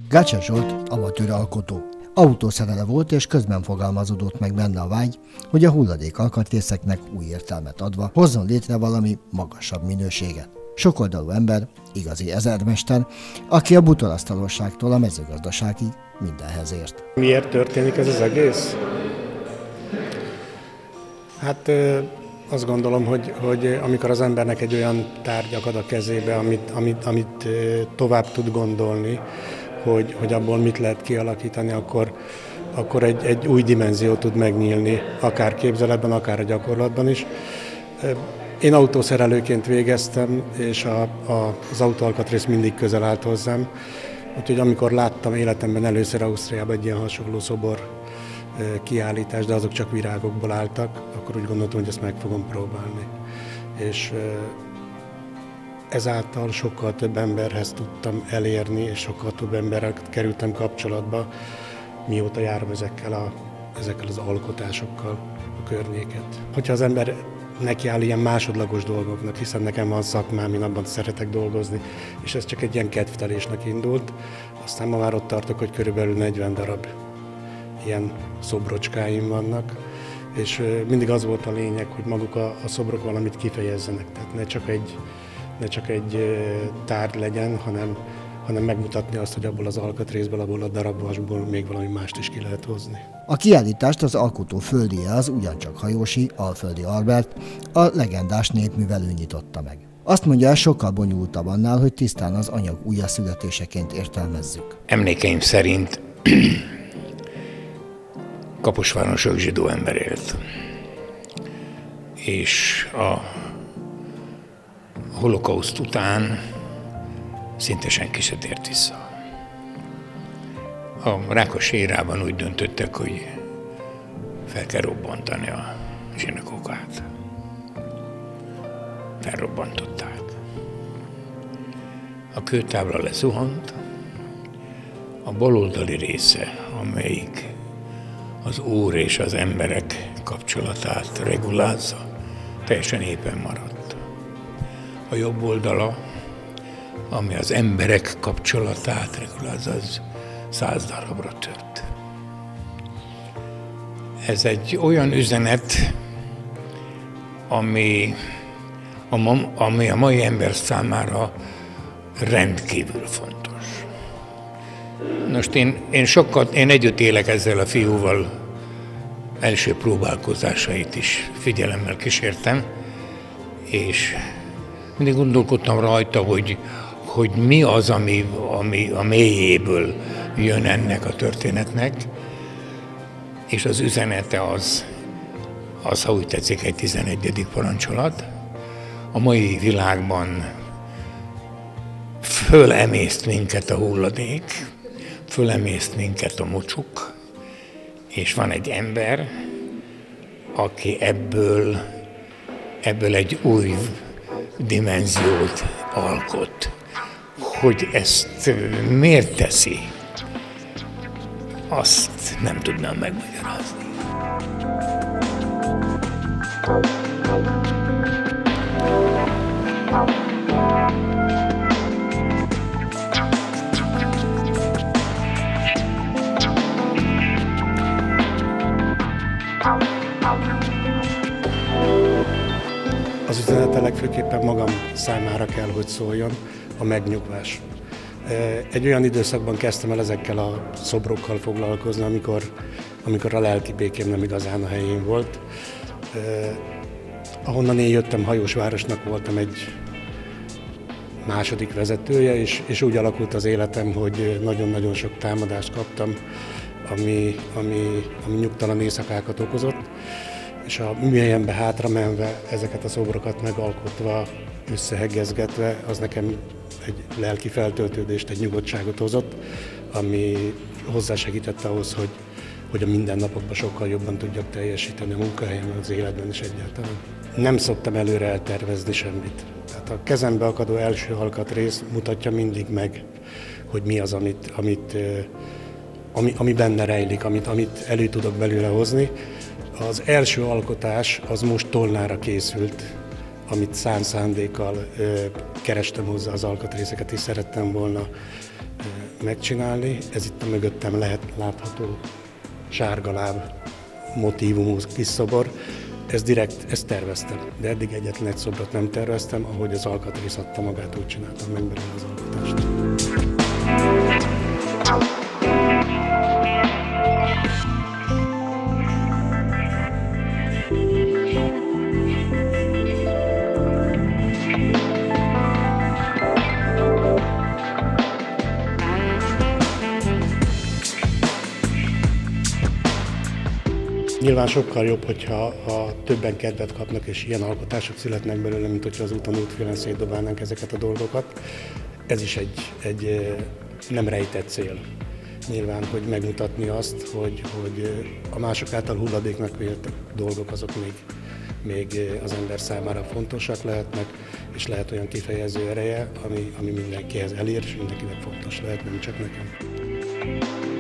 Gácsa Zsolt amatőr alkotó. Autószerelő volt, és közben fogalmazódott meg benne a vágy, hogy a hulladék alkatrészeknek új értelmet adva hozzon létre valami magasabb minőséget. Sokoldalú ember, igazi ezermester, aki a bútolasztalosságtól a mezőgazdaságig mindenhez ért. Miért történik ez az egész? Hát azt gondolom, hogy amikor az embernek egy olyan tárgy akad a kezébe, amit tovább tud gondolni, hogy abból mit lehet kialakítani, akkor egy új dimenzió tud megnyílni, akár képzeletben, akár a gyakorlatban is. Én autószerelőként végeztem, és az autóalkatrész mindig közel állt hozzám, úgyhogy amikor láttam életemben először Ausztriában egy ilyen hasonló szobor kiállítást, de azok csak virágokból álltak, akkor úgy gondoltam, hogy ezt meg fogom próbálni. És ezáltal sokkal több emberhez tudtam elérni, és sokkal több emberrel kerültem kapcsolatba, mióta járom ezekkel az alkotásokkal a környéket. Hogyha az ember nekiáll ilyen másodlagos dolgoknak, hiszen nekem van szakmám, én abban szeretek dolgozni, és ez csak egy ilyen kedvtelésnek indult, aztán ma már ott tartok, hogy körülbelül 40 darab ilyen szobrocskáim vannak, és mindig az volt a lényeg, hogy maguk a szobrok valamit kifejezzenek, tehát ne csak egy tárgy legyen, hanem megmutatni azt, hogy abból az alkatrészből, abból a darabvasból még valami mást is ki lehet hozni. A kiállítást az alkotó földije, az ugyancsak hajósi, Alföldi Albert, a legendás népművelő nyitotta meg. Azt mondja, ez sokkal bonyolultabb annál, hogy tisztán az anyag újjászületéseként értelmezzük. Emlékeim szerint Kaposváron sok zsidó ember élt, és a holokauszt után szinte senki se tért vissza. A Rákos-sírában úgy döntöttek, hogy fel kell robbantani a zsinagógát. Felrobbantották. A kőtábla lezuhant, a baloldali része, amelyik az Úr és az emberek kapcsolatát regulázza, teljesen éppen maradt. A jobb oldala, ami az emberek kapcsolatát regulázza, az 100 darabra tört. Ez egy olyan üzenet, ami a mai ember számára rendkívül fontos. Most én együtt élek ezzel a fiúval, első próbálkozásait is figyelemmel kísértem, és mindig gondolkodtam rajta, hogy mi az, ami a mélyéből jön ennek a történetnek, és az üzenete az, ha úgy tetszik, egy 11. parancsolat. A mai világban fölemészt minket a hulladék, fölemészt minket a mocsuk, és van egy ember, aki ebből egy új dimenziót alkot. Hogy ezt miért teszi, azt nem tudnám megmagyarázni. Az üzenete legfőképpen magam számára kell, hogy szóljon, a megnyugvás. Egy olyan időszakban kezdtem el ezekkel a szobrokkal foglalkozni, amikor a lelki békém nem igazán a helyén volt. Ahonnan én jöttem, hajósvárosnak voltam egy második vezetője, és úgy alakult az életem, hogy nagyon-nagyon sok támadást kaptam, ami nyugtalan éjszakákat okozott, és a műhelyembe hátra menve, ezeket a szobrokat megalkotva, összehegezgetve, az nekem egy lelki feltöltődést, egy nyugodtságot hozott, ami hozzásegített ahhoz, hogy a mindennapokban sokkal jobban tudjak teljesíteni a munkahelyemen, az életben is egyáltalán. Nem szoktam előre eltervezni semmit. Tehát a kezembe akadó első alkatrész mutatja mindig meg, hogy mi az, ami benne rejlik, amit elő tudok belőle hozni. Az első alkotás az most Tolnára készült, amit szándékkal kerestem hozzá az alkatrészeket, és szerettem volna megcsinálni. Ez itt a mögöttem látható sárgaláb motívumú kis szobor. Ezt terveztem, de eddig egyetlen egy szobrot nem terveztem, ahogy az alkatrész adta magát, úgy csináltam meg belőle az alkotást. Nyilván sokkal jobb, hogyha többen kedvet kapnak, és ilyen alkotások születnek belőle, mint hogyha az úton útfélen szétdobálnánk ezeket a dolgokat. Ez is egy nem rejtett cél. Nyilván, hogy megmutatni azt, hogy a mások által hulladéknak vélt dolgok azok még az ember számára fontosak lehetnek, és lehet olyan kifejező ereje, ami mindenkihez elér, és mindenkinek fontos lehet, nem csak nekem.